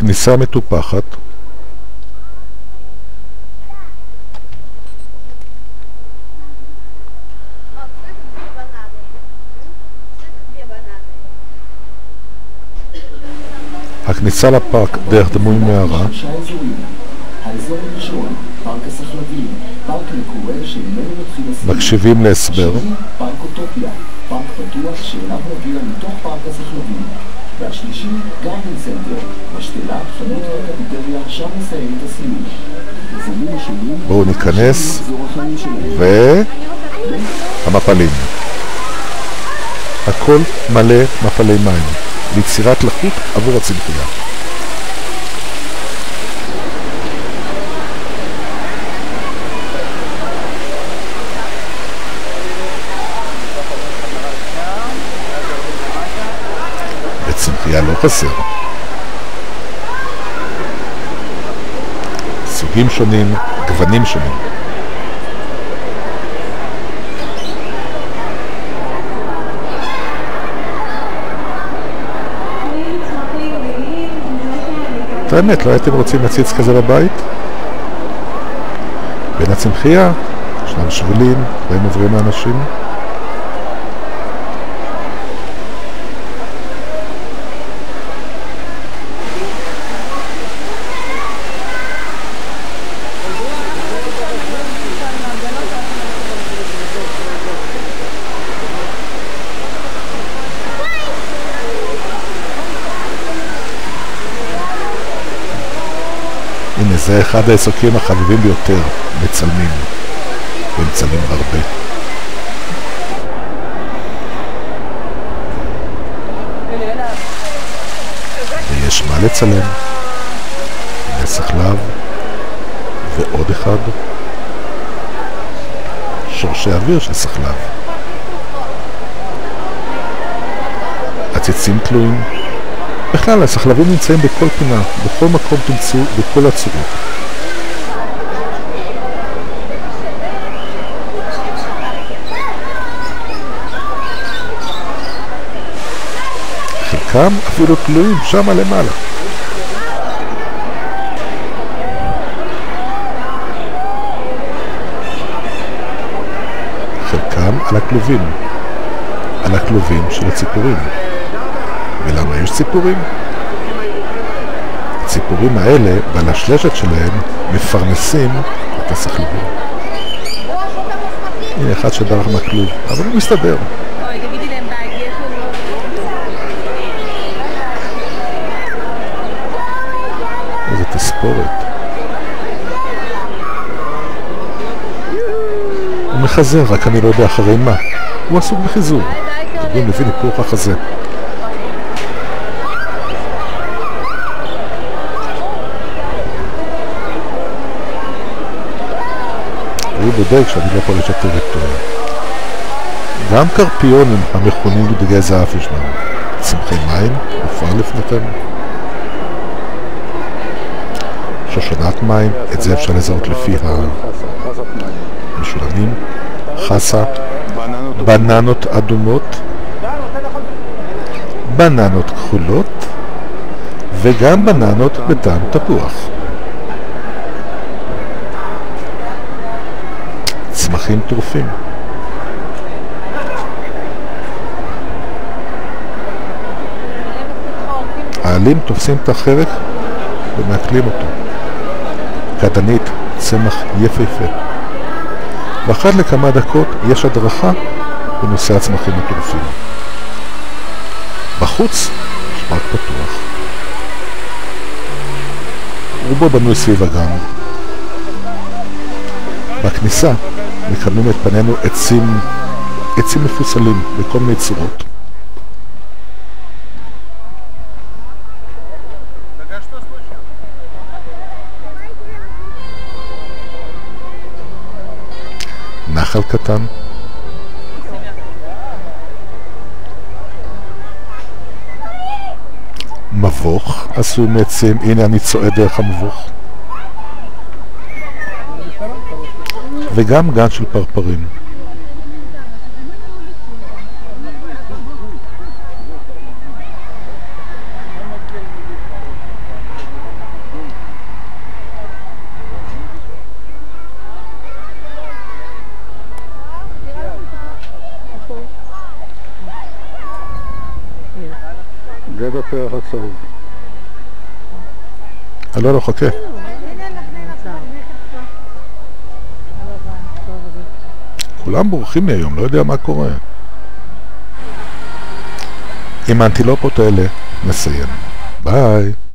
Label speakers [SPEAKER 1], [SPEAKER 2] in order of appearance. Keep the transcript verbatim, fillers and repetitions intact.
[SPEAKER 1] הכניסה מטופחת. הכניסה לפארק דרך דמוי מערה.
[SPEAKER 2] האזור הראשון, פארק הסחלבים, פארק מקורה שממנו מתחיל הסיום.
[SPEAKER 1] מקשיבים להסבר.
[SPEAKER 2] פארק אוטופיה, פארק פתוח שאליו מוביל מתוך פארק הסחלבים. והשלישי, גרדן סנטר, משתלה, חנות והקפיטריה, שם מסיים את הסיום.
[SPEAKER 1] בואו ניכנס, והמפלים. הכל מלא מפלי מים, ליצירת לחות עבור הצמחייה. צמחייה לא חסר. סוגים שונים, גוונים שונים. את האמת, לא הייתם רוצים להציץ כזה בבית? בין הצמחייה ישנם שבילים, בהם עוברים האנשים. הנה, זה אחד העיסוקים החביבים ביותר, מצלמים, ומצלמים הרבה. ויש מה לצלם, נסח לב, ועוד אחד, שורשי אוויר של סחלב. עציצים תלויים. בכלל, הסחלבים נמצאים בכל פינה, בכל מקום תמצאו, בכל הצורות. חלקם אפילו תלויים שם למעלה. חלקם על הכלובים, על הכלובים של הציפורים. ולמה יש ציפורים? הציפורים האלה, בלשלשת שלהם, מפרנסים את הסחלבים. הנה אחד שברח מהכלוב, אבל הוא מסתדר. איזה תספורת. הוא מחזר, רק אני לא יודע אחרי מה. הוא עסוק בחיזור. דברים לפי ניפוח החזה. הוא בודק שאני לא יכול לשתף את תורה. גם קרפיונים המכונים בדגי זהב ישנם. צמחי מים, מופר לפניתם. שושנת מים, את זה אפשר לזהות לפי המשולמים. חסה, בננות אדומות, בננות כחולות, וגם בננות בטעם תפוח. צמחים טרופים. העלים תופסים את החרק ומעכלים אותו. קטנית, צמח יפהפה. ואחת לכמה דקות יש הדרכה בנושא הצמחים הטרופים. בחוץ יש פארק פתוח. רובו בנוי סביב הגן. בכניסה מקבלים את פנינו עצים, עצים מפוסלים בכל מיני צורות. נחל קטן. מבוך עשוי מעצים, הנה אני צועד דרך המבוך. וגם גן של פרפרים.
[SPEAKER 3] זה בפרח הצהוב.
[SPEAKER 1] לא, לא, חכה. כולם בורחים לי היום, לא יודע מה קורה. עם האנטילופות האלה נסיים. ביי.